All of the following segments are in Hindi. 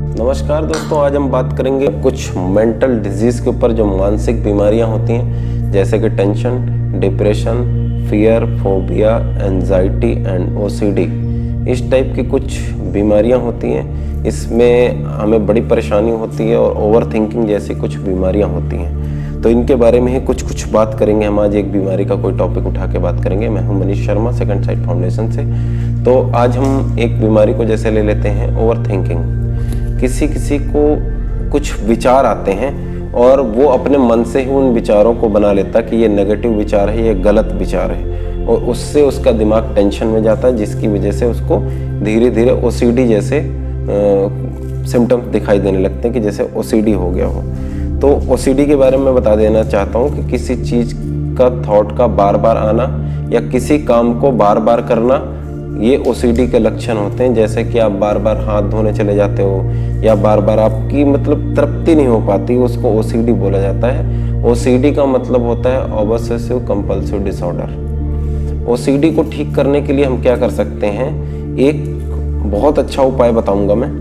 नमस्कार दोस्तों, आज हम बात करेंगे कुछ मेंटल डिजीज़ के ऊपर जो मानसिक बीमारियां होती हैं, जैसे कि tension, depression, fear, phobia, anxiety and OCD. इस टाइप की कुछ बीमारियां होती हैं। इसमें हमें बड़ी परेशानी होती है और ओवर थिंकिंग जैसी कुछ बीमारियां होती हैं। तो इनके बारे में ही कुछ बात करेंगे। हम आज एक बीमारी का कोई टॉपिक उठा के बात करेंगे। मैं हूं Manish Sharma, Second Sight Foundation से। तो आज हम एक बीमारी को जैसे ले लेते हैं ओवर थिंकिंग। किसी को कुछ विचार आते हैं और वो अपने मन से ही उन विचारों को बना लेता कि ये नेगेटिव विचार है, ये गलत विचार है, और उससे उसका दिमाग टेंशन में जाता है, जिसकी वजह से उसको धीरे धीरे ओसीडी जैसे सिम्टम्स दिखाई देने लगते हैं कि जैसे ओसीडी हो गया हो। तो ओसीडी के बारे में बता देना चाहता हूँ कि किसी चीज़ का थॉट का बार बार आना या किसी काम को बार बार करना, ये ओसीडी के लक्षण होते हैं। जैसे कि आप बार बार हाथ धोने चले जाते हो या बार बार आपकी तृप्ति नहीं हो पाती, उसको ओसीडी बोला जाता है। ओसीडी का मतलब होता है ऑब्सेसिव कंपल्सिव डिसऑर्डर। ओसीडी को ठीक करने के लिए हम क्या कर सकते हैं, एक बहुत अच्छा उपाय बताऊंगा मैं।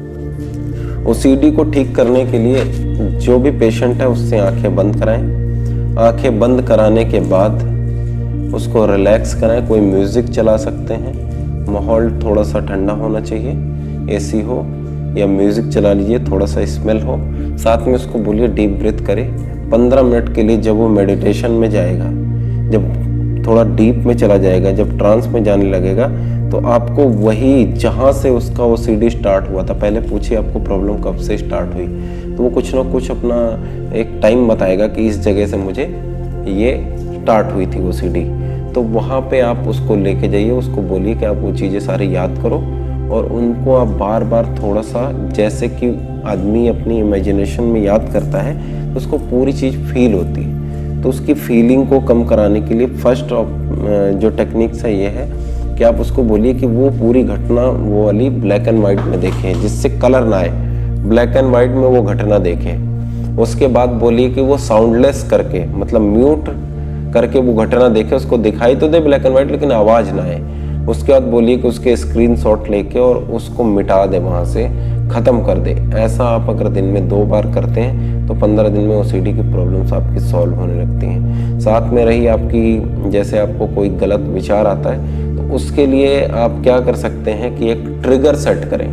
ओसीडी को ठीक करने के लिए जो भी पेशेंट है उससे आंखें बंद कराएं। आंखें बंद कराने के बाद उसको रिलैक्स कराएं। कोई म्यूज़िक चला सकते हैं, माहौल थोड़ा सा ठंडा होना चाहिए, एसी हो या म्यूज़िक चला लीजिए, थोड़ा सा स्मेल हो। साथ में उसको बोलिए डीप ब्रीथ करे 15 मिनट के लिए। जब वो मेडिटेशन में जाएगा, जब थोड़ा डीप में चला जाएगा, जब ट्रांस में जाने लगेगा, तो आपको वही जहाँ से उसका ओसीडी स्टार्ट हुआ था, पहले पूछिए आपको प्रॉब्लम कब से स्टार्ट हुई, तो वो कुछ ना कुछ अपना एक टाइम बताएगा कि इस जगह से मुझे ये स्टार्ट हुई थी ओसीडी। तो वहाँ पे आप उसको लेके जाइए, उसको बोलिए कि आप वो चीज़ें सारी याद करो और उनको आप बार बार थोड़ा सा, जैसे कि आदमी अपनी इमेजिनेशन में याद करता है तो उसको पूरी चीज़ फील होती है। तो उसकी फीलिंग को कम कराने के लिए फर्स्ट जो टेक्निक्स है ये है कि आप उसको बोलिए कि वो पूरी घटना वो वाली ब्लैक एंड वाइट में देखें, जिससे कलर ना आए, ब्लैक एंड वाइट में वो घटना देखें। उसके बाद बोलिए कि वो साउंडलेस करके, मतलब म्यूट करके वो घटना देखे, उसको दिखाई तो दे ब्लैक एंड वाइट लेकिन आवाज़ ना आए। उसके बाद बोलिए कि उसके स्क्रीनशॉट लेके और उसको मिटा दे, वहाँ से ख़त्म कर दे। ऐसा आप अगर दिन में 2 बार करते हैं तो 15 दिन में ओसीडी की प्रॉब्लम्स आपकी सॉल्व होने लगती हैं। साथ में रही आपकी, जैसे आपको कोई गलत विचार आता है तो उसके लिए आप क्या कर सकते हैं कि एक ट्रिगर सेट करें।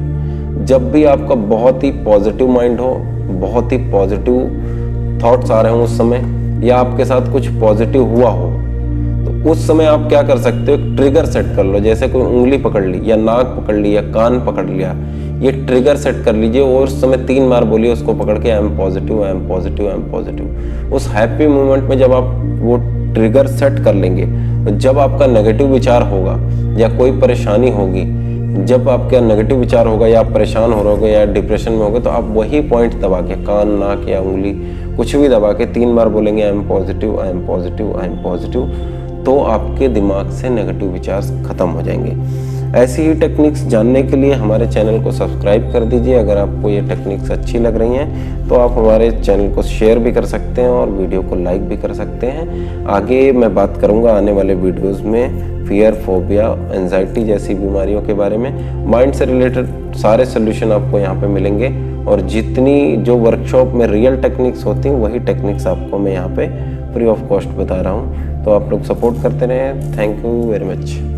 जब भी आपका बहुत ही पॉजिटिव माइंड हो, बहुत ही पॉजिटिव थॉट्स आ रहे हों उस समय, या आपके साथ कुछ पॉजिटिव हुआ हो, तो उस समय आप क्या कर सकते हो, ट्रिगर सेट कर लो। जैसे कोई उंगली पकड़ ली या नाक पकड़ ली या कान पकड़ लिया, ये ट्रिगर सेट कर लीजिए और उस समय 3 बार बोलिए उसको पकड़ के, I am positive, I am positive, I am positive. उस हैप्पी मोमेंट में जब आप वो ट्रिगर सेट कर लेंगे, तो जब आपका नेगेटिव विचार होगा या कोई परेशानी होगी, जब आपका नेगेटिव विचार होगा या आप परेशान हो रहोगे या डिप्रेशन में होगे, तो आप वही पॉइंट दबा के, कान, नाक या उंगली कुछ भी दबा के 3 बार बोलेंगे I am positive, I am positive, I am positive, तो आपके दिमाग से नेगेटिव विचार खत्म हो जाएंगे। ऐसी ही टेक्निक्स जानने के लिए हमारे चैनल को सब्सक्राइब कर दीजिए। अगर आपको ये टेक्निक्स अच्छी लग रही हैं तो आप हमारे चैनल को शेयर भी कर सकते हैं और वीडियो को लाइक भी कर सकते हैं। आगे मैं बात करूंगा आने वाले वीडियोस में फियर, फोबिया, एंजाइटी जैसी बीमारियों के बारे में। माइंड से रिलेटेड सारे सोल्यूशन आपको यहाँ पे मिलेंगे और जितनी जो वर्कशॉप में रियल टेक्निक्स होती हैं वही टेक्निक्स आपको मैं यहाँ पे फ्री ऑफ कॉस्ट बता रहा हूँ। तो आप लोग सपोर्ट करते रहें। Thank you very much.